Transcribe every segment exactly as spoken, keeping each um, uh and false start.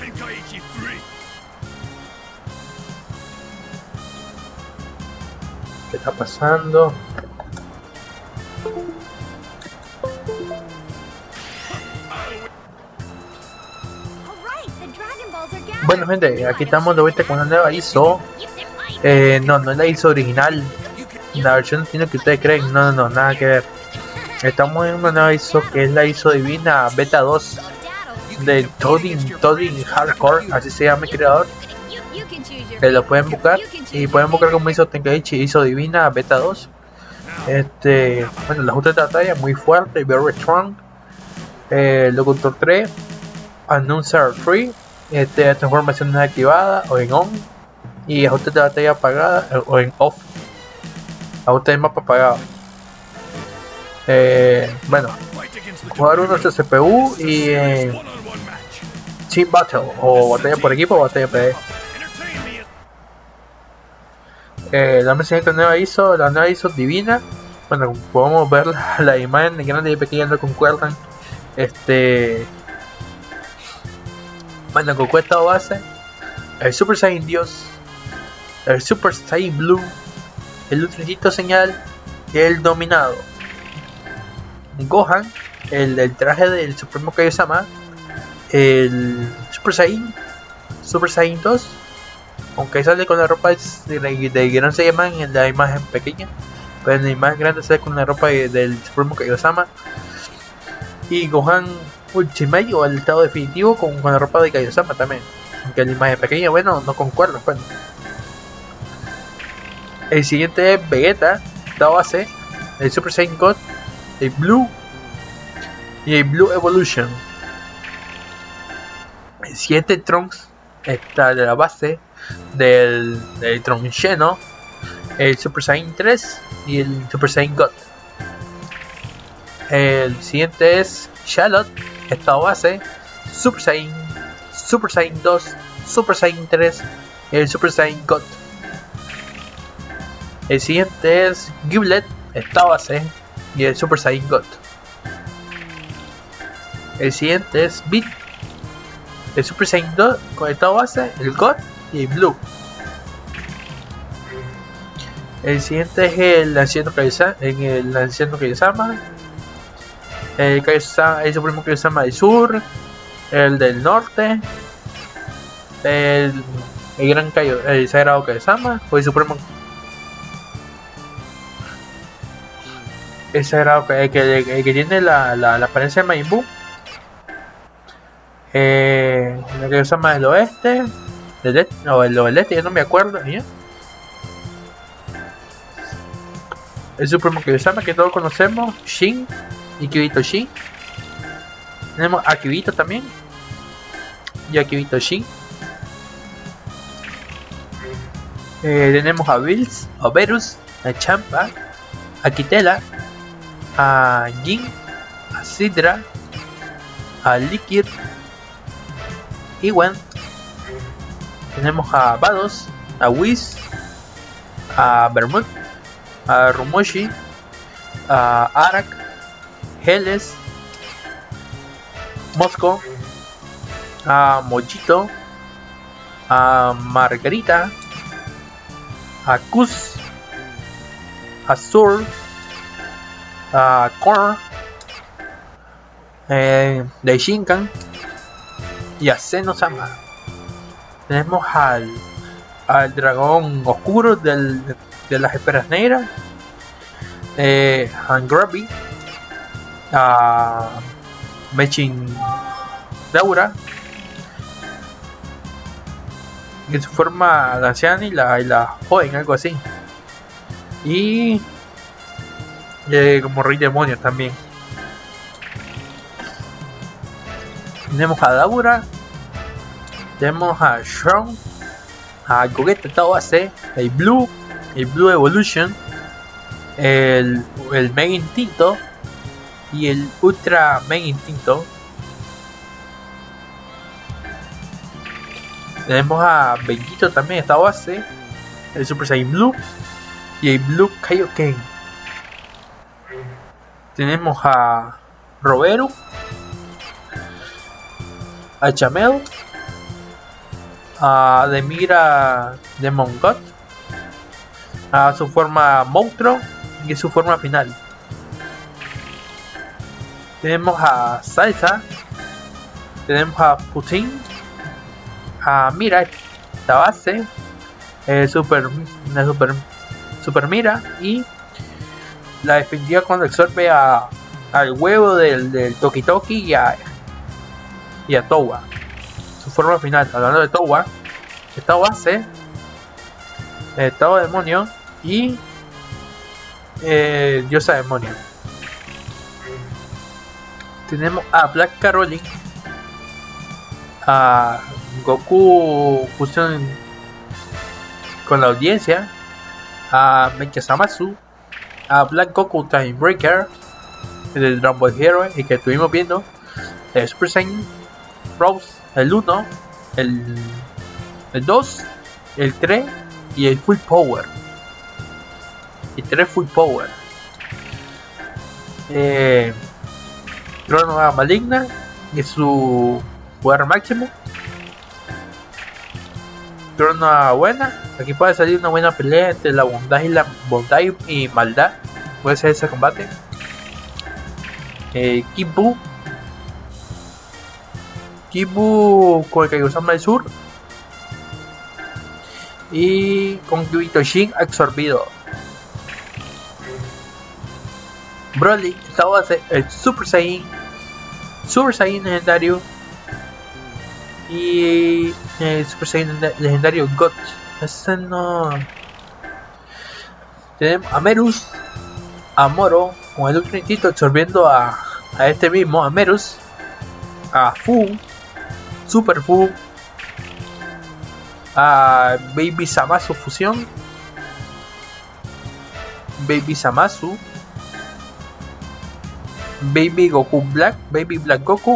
¿Qué está pasando? Bueno gente, aquí estamos de vuelta con una nueva I S O. Eh, no, no es la I S O original. La versión tiene que ustedes creen. No, no, no, nada que ver. Estamos en una nueva I S O que es la I S O Divina Beta dos de Todding, Todding Hardcore, así se llama el creador. Que lo pueden buscar y pueden buscar como I S O Tenkaichi I S O Divina Beta dos. Este, bueno, la ajuste de batalla muy fuerte, very strong. Eh, Locutor tres, Announcer tres, este, transformación desactivada o en on, y ajuste de batalla apagada o en off, ajuste de mapa apagado. Eh, bueno, jugar uno de C P U y eh, Team Battle o batalla por equipo o batalla P D. Eh, la siguiente nueva I S O, la nueva I S O Divina. Bueno, podemos ver la, la imagen de grande y pequeña no concuerdan. Este, bueno, con esta base, el Super Saiyan Dios, el Super Saiyan Blue, el Ultracito Señal y el Dominado. Gohan, el, el traje del Supremo Kaiosama, el Super Saiyan, Super Saiyan dos, aunque sale con la ropa de, de, de Gran Saiyaman en la imagen pequeña, pero en la imagen grande sale con la ropa de, del Supremo Kaiosama. Y Gohan Ultimate o el estado definitivo con, con la ropa de Kaiosama también, aunque en la imagen pequeña, bueno, no concuerdo. Bueno, el siguiente es Vegeta, estado base, el Super Saiyan God, el Blue y el Blue Evolution. El siguiente Trunks está de la base del, del Trunks lleno, el Super Saiyan tres y el Super Saiyan God. El siguiente es Charlotte, estado base, Super Saiyan, Super Saiyan dos, Super Saiyan tres y el Super Saiyan God. El siguiente es Giblet, estado base y el Super Saiyan God. El siguiente es Beat, el Super Saiyan dos con estado base, el God y el Blue. El siguiente es el anciano Kaiosama, en el anciano Kaiosama, el, Kaiosama, el Supremo Kaiosama del sur, el del norte, el, el gran Kaio, el sagrado Kaiosama o el Supremo, el sagrado el que, el, el que tiene la, la, la apariencia de Majin Buu, eh, el Kaiosama del oeste, del este, o el del este, ya no me acuerdo, ¿ya? El Supremo Kaiosama que todos conocemos, Shin y Kibito Shin. Tenemos a Kibito también y a Kibito Shin. Eh, tenemos a Bills, a Verus, a Champa, a Kitela, a Jin, a Sidra, a Liquid, Iwan. Tenemos a Vados, a Whis, a Bermud, a Rumoshi, a Arak, Heles, Mosco, a Mochito, a Margarita, a Kus, a Sur, a Korn, eh, de Shinkan y a Zeno-sama. Tenemos al, al dragón oscuro del, de las esferas negras, eh, a Grubby, a Mechin Daura, en su forma la anciana y la, y la joven, algo así, y eh, como rey demonio también. Tenemos a Daura, tenemos a Sean, a Gogeta estado base, el Blue, el Blue Evolution, el, el Mega Instinto y el Ultra Mega Instinto. Tenemos a Vegito también esta base, el Super Saiyan Blue y el Blue Kaioken. Tenemos a Roberu, a Chamel, a Demira Demon God, a su forma monstruo y su forma final. Tenemos a Salsa, tenemos a Putin, a Mira, esta base, eh, super, la super, super Mira, y la definitiva cuando absorbe a, al huevo del, del Toki Toki y a, y a Towa. Su forma final, hablando de Towa, esta base, estado demonio y eh, diosa demonio. Tenemos a Black Caroline, a Goku fusión con la audiencia, a Mecha Zamasu, a Black Goku Time Breaker, el Dragon Ball Hero y que estuvimos viendo, el Super Saiyan Rose, el uno, el, el dos, el tres y el Full Power. El tres Full Power. Eh, Crono Maligna y su poder máximo. Crono buena. Aquí puede salir una buena pelea entre la bondad y la bondad y maldad. Puede ser ese combate. Eh, Kibu. Kibu con el Kaguya-sama del sur. Y con Kyuito Shin absorbido. Broly, esta base, el Super Saiyan, Super Saiyan legendario y el Super Saiyan legendario God. Ese no. Tenemos a Merus, a Moro con el Ultra Instinto absorbiendo a, a este mismo, a Merus, a Fu, Super Fu, a Baby Zamasu fusión, Baby Zamasu, Baby Goku Black, Baby Black Goku,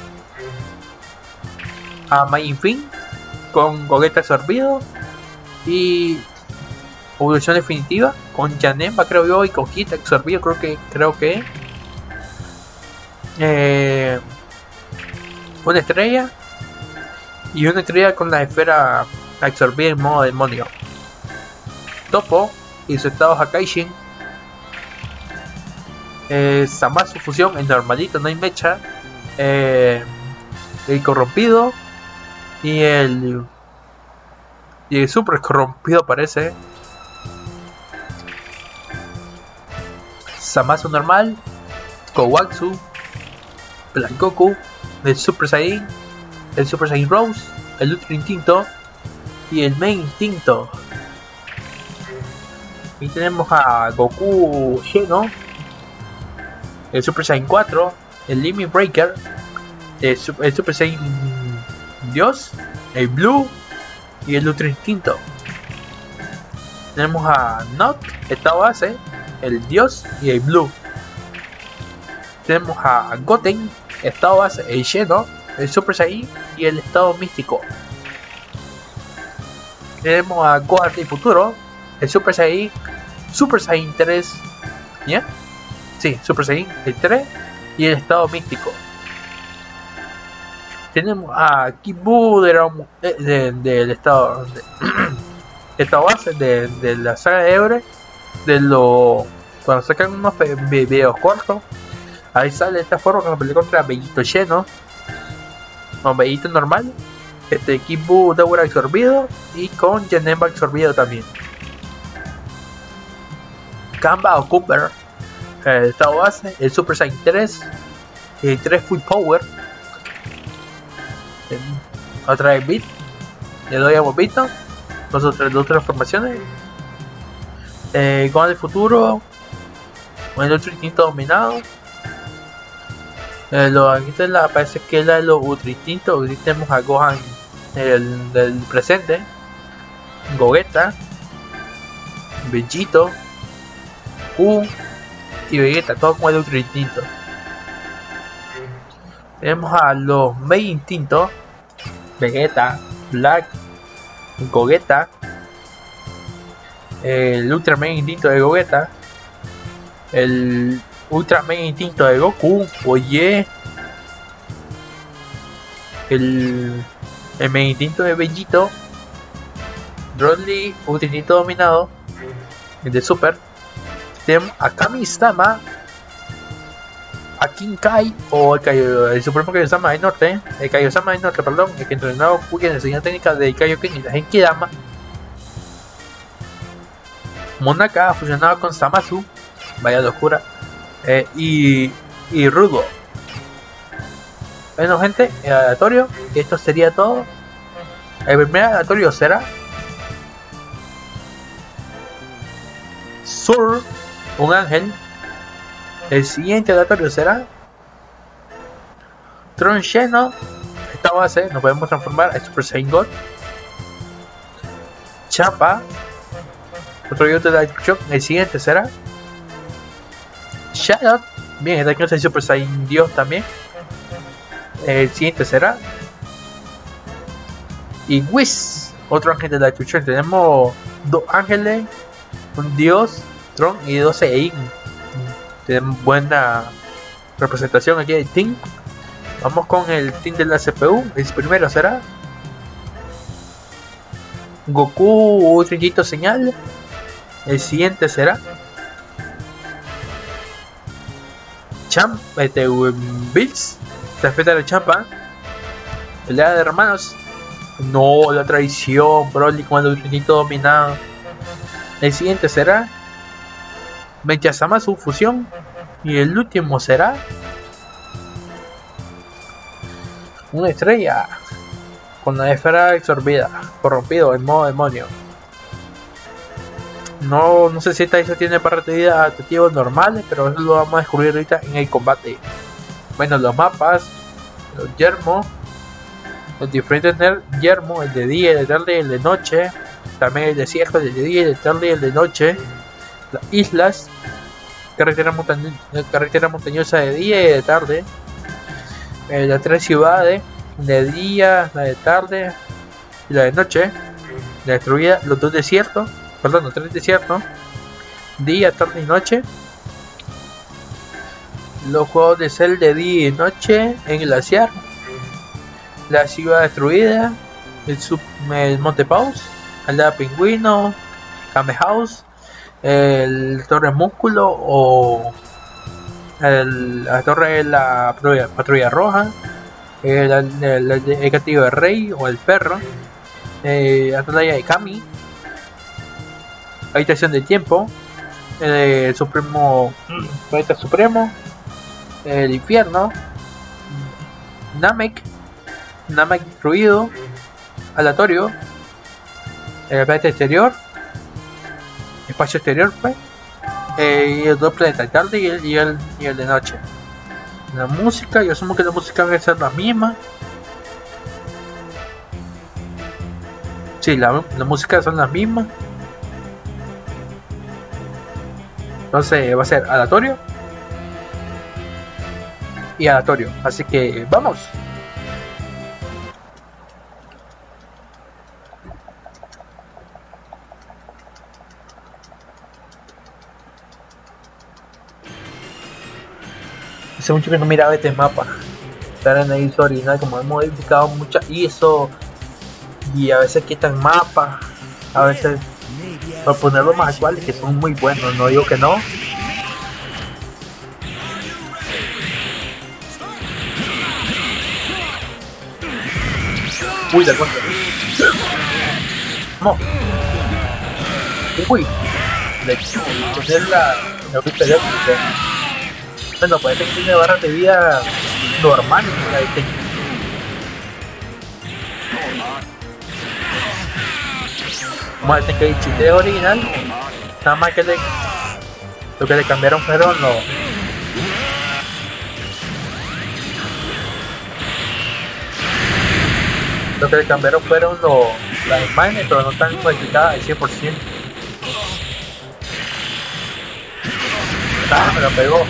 a Majin Fin con Gogeta absorbido y evolución definitiva con Janemba creo yo y con Hit absorbido, creo que creo que eh, una estrella y una estrella con la esfera absorbida en modo demonio. Topo y su estado Hakaishin. Eh, Zamasu fusión, el normalito, no hay mecha, eh, el corrompido y el y el super corrompido parece. Zamasu normal, Kowatsu, Black Goku, el Super Saiyan, el Super Saiyan Rose, el Ultra Instinto y el Main Instinto. Y tenemos a Goku lleno, el Super Saiyan cuatro, el Limit Breaker, el Super, el Super Saiyan Dios, el Blue y el Ultra Instinto. Tenemos a Not, esta base, el Dios y el Blue. Tenemos a Goten, estado base, el lleno, el Super Saiyan y el estado místico. Tenemos a Gohan del futuro, el Super Saiyan, Super Saiyan tres, ¿ya? Sí, Super Saiyan el tres y el estado místico. Tenemos a Kibu del de, de, de, de estado de, esta base de, de la saga de Ebre, de lo cuando sacan unos videos cortos, ahí sale de esta forma cuando pelea contra Bellito lleno o Bellito normal, este Kibu Deura absorbido y con Janemba absorbido también. Kamba o Cooper, el estado base, el Super Saiyan tres, el tres Full Power, otra vez Beat, le doy a Bobito, dos otras dos transformaciones, eh, con el futuro, con el otro instinto dominado, eh, lo, aquí la, parece que es la de los Ultra Instintos. Aquí tenemos a Gohan el, del presente, Gogeta, Vegito, U y Vegeta, todo con el Ultra Instinto. Tenemos a los Main Instintos, Vegeta, Black, Gogeta, el Ultra Main Instinto de Gogeta, el Ultra Main Instinto de Goku, oye, el El Mega Instinto de Bellito, Broly, Ultra Instinto dominado, el de Super. Tenemos a Kami-sama, a Kinkai o el, Kaio, el Supremo Kaiosama del Norte, el Kaiosama del Norte, perdón, el que entrenó a Goku en enseñanza técnica de Kaioken y la Genkidama. Monaka fusionado con Zamasu, vaya locura, eh, y, y Rudo. Bueno gente, el aleatorio, esto sería todo. El primer aleatorio será Sur, un ángel. El siguiente aleatorio será Tron lleno. Esta base nos podemos transformar a Super Saiyan God. Chapa, otro yoto de Light Shock. El siguiente será Shadow. Bien, esta clase de Super Saiyan Dios también. El siguiente será y Whis, otro ángel de la destrucción. Tenemos dos ángeles, un dios, Tron y dos Saiyan. Tenemos buena representación aquí del team. Vamos con el team de la C P U. El primero será Goku Trillito Señal. El siguiente será Champ, este, Bills. Se respeta el Champa. Pelea de hermanos. No, la traición. Broly con el Trillito dominado. El siguiente será Mechasama, su fusión. Y el último será una estrella con la esfera absorbida, corrompido en modo demonio. No, no sé si esta isla tiene partidas adaptativos normales, pero eso lo vamos a descubrir ahorita en el combate. Bueno, los mapas, los yermos, los diferentes yermos, el de día, el de tarde y el de noche. También el desierto, el de día, el de tarde y el de noche. Las islas, carretera, montañ carretera montañosa de día y de tarde. Eh, las tres ciudades, de día, la de tarde y la de noche. La destruida, los dos desiertos, perdón, los tres desiertos, día, tarde y noche. Los juegos de Cell de día y noche en glaciar. La ciudad destruida, el, sub, el Monte Paus, Aldea Pingüino, Kame House, el Torre Músculo o el, la Torre de la Patrulla, patrulla Roja, el, el, el, el Castillo del Rey o el Perro, eh, la Atalaya de Kami, Habitación del Tiempo, el Supremo, Planeta Supremo, el Infierno, Namek, Namek destruido, Aleatorio, el planeta exterior, espacio exterior, pues, eh, y los dos planetas, tarde y el, y, el, y el de noche. La música, yo asumo que la música va a ser la misma. Sí, la, la música son las mismas. Entonces va a ser aleatorio y aleatorio, así que vamos. Hace mucho que no miraba este mapa. Estar en la I S O original, como hemos modificado muchas I S O y a veces quitan mapas, a veces para ponerlos más actuales, que son muy buenos, no digo que no. Uy, la cuenta. No. Uy. Le poner la la pista de óptica. Bueno, parece que tiene barras de vida normales. Vamos a tener que el chiste original. Nada más que le, lo que le cambiaron fueron los Lo que le cambiaron fueron los, las imágenes, pero no están modificadas al cien por ciento. Ah, me lo pegó.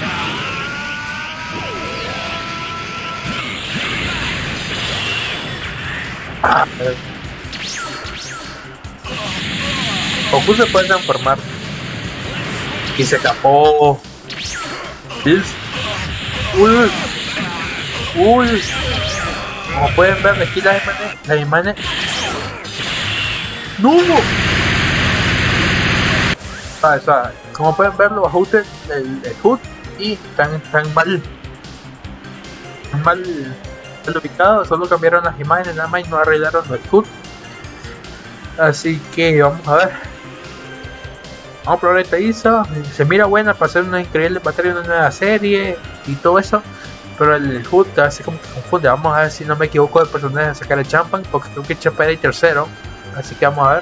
Ah, pero... Goku se puede transformar. Y se escapó. Bills. Uy. Uy. Como pueden ver aquí las imágenes, las imágenes. ¡No! Suave, suave. Como pueden ver los ajustes del, del H U D y están, están mal, están mal, mal ubicados, solo cambiaron las imágenes nada más y no arreglaron el H U D. Así que vamos a ver. Vamos a probar esta I S O. Se mira buena para hacer una increíble batalla de una nueva serie y todo eso. Pero el H U D así como que confunde. Vamos a ver si no me equivoco de personaje a sacar el Champan, porque creo que Champan era el tercero. Así que vamos a ver.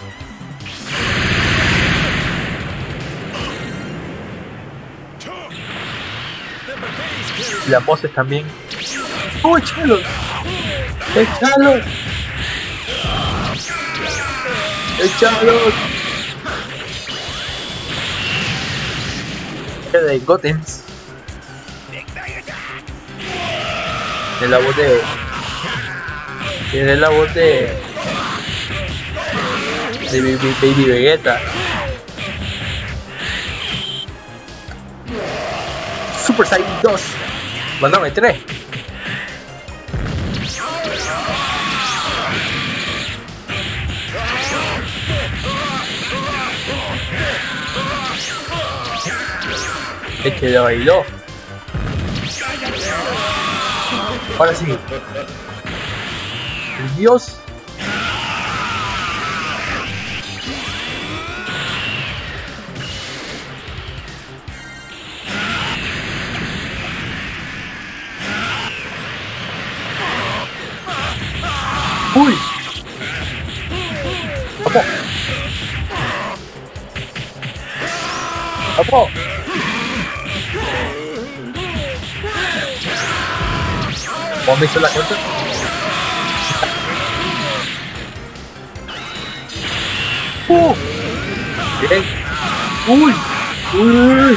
Y las voces también. ¡Oh, échalo! ¡Échalo! ¡Échalo! De Gotenks. De la voz de. Tiene la voz de. De Baby, Baby Vegeta. Super Saiyan dos. Bueno, me tres. Es que lo bailó. Ahora sí. El dios. Uy. Vamos. Vamos. ¿Cómo me hizo la gente? ¡Uh! Bien. ¡Uy! ¡Uy!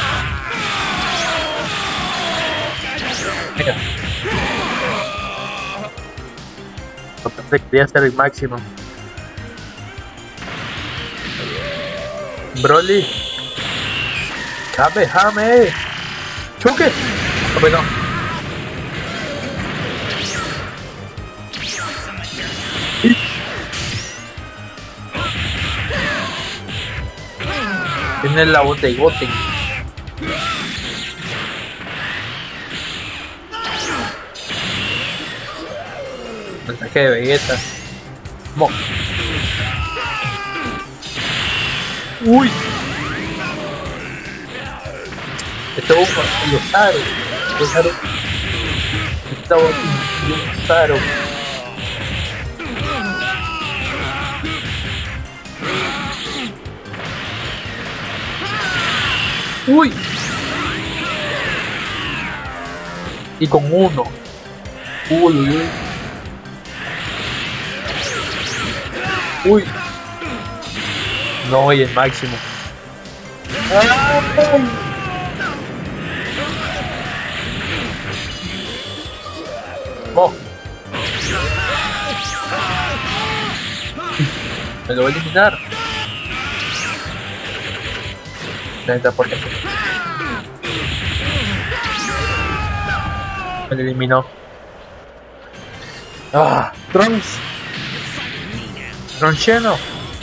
Venga. Quería hacer el máximo. Broly. ¡Jame, jame! ¡Choque! No, pues no. Tiene la voz de Goten. Mensaje de Vegeta. Mo. Uy. Este es un Yosaro. Yosaro. Esta voz de Yosaro. Uy. Y con uno. Uy, uy. Uy. No, y el máximo. ¡Ay! Oh. Me lo voy a eliminar. Por qué. Me lo eliminó. Ah, Trunks. Troncheno.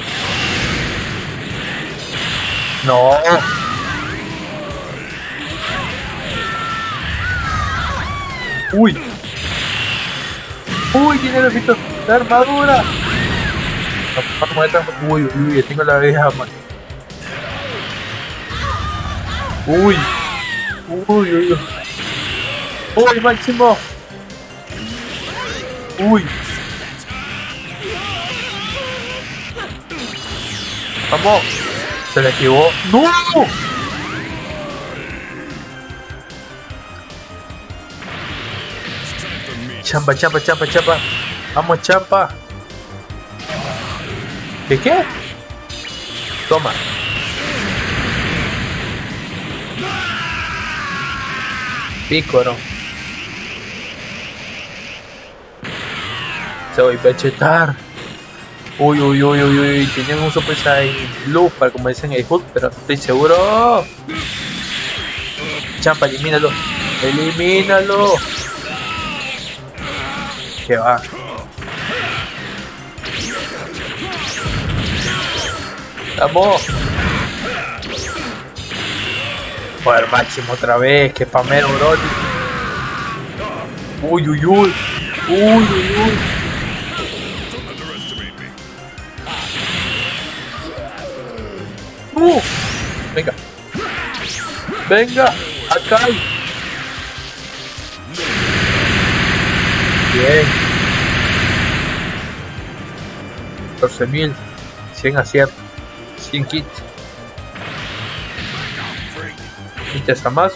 No. Uy. Uy, tiene el efecto de armadura. Uy, uy, uy, tengo la vieja, man. Uy. Uy, uy, uy. Uy, máximo. Uy. Vamos. Se le equivocó. ¡No! Champa, champa, champa, champa. Vamos, champa. ¿Qué qué? Toma. Pícoro. Se voy a pechetar. Uy, uy, uy, uy, uy. Tienen un Super Saiyan Blue para como dicen el H U D, pero no estoy seguro. Champa, elimínalo. Elimínalo. Que va. Vamos. Poder máximo otra vez, que pamero, bro. Uy, uy, uy. Uy, uy, uy. Uh. Venga. Venga. Acá. Bien. catorce mil. cien aciertos. cien kits. Kit hasta más.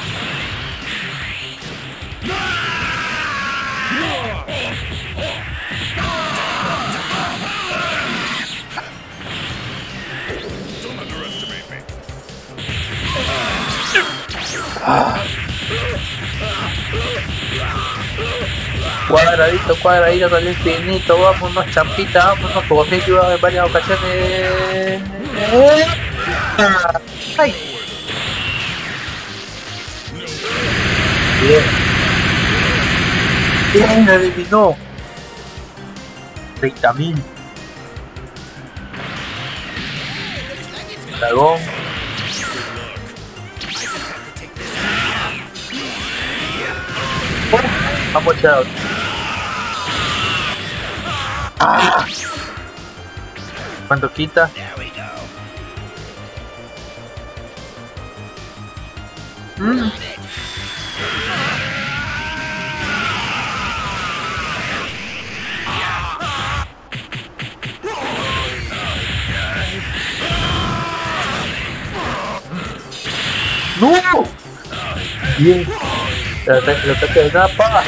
Ah. Cuadradito, cuadradito con el infinito, vámonos champita, vámonos como me he equivocado en varias ocasiones. ¡Ay! Bien. Bien, me eliminó. treinta mil. Dragón. Vamos, chao. Ah. ¿Cuánto quita? Mm. ¡No! Bien. El ataque, el ataque de Napa.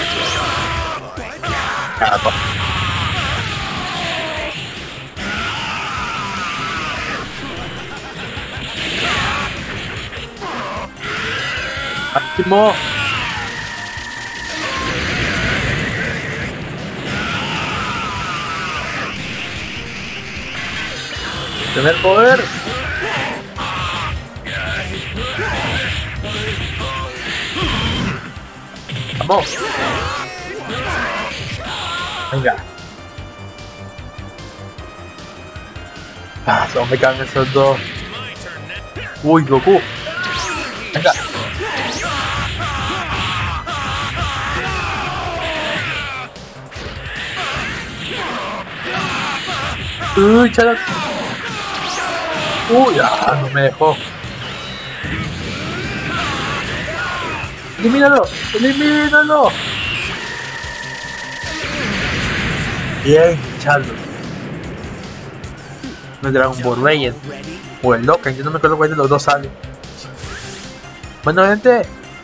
Napa. Máximo. Tener poder. Vamos. Venga. Ah, solo me caen esos dos. Uy, Goku. Venga. Uy, chala. Uy, ah, no me dejó. Elimínalo, elimínalo. Bien, Charlo. No es Dragon Ball Legend o el Dokkan, yo no me acuerdo cuál de los dos sale. Bueno, gente,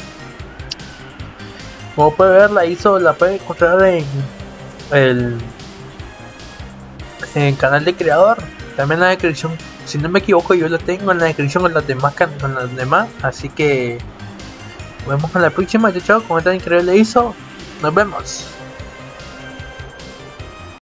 como puede ver, la hizo, la puede encontrar en el en el canal de creador. También en la descripción, si no me equivoco, yo lo tengo en la descripción con las demás, con las demás. Así que nos vemos en la próxima. Chao, chao, como tan increíble hizo. Nos vemos.